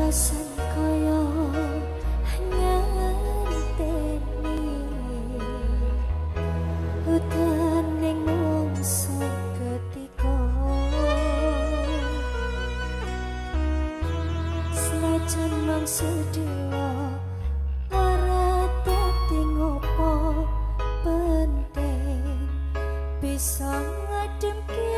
alasan kaya ngenteni udan ning mungsu ketika senajan mangsa dewa ora dadi ngopo penting bisa ngademke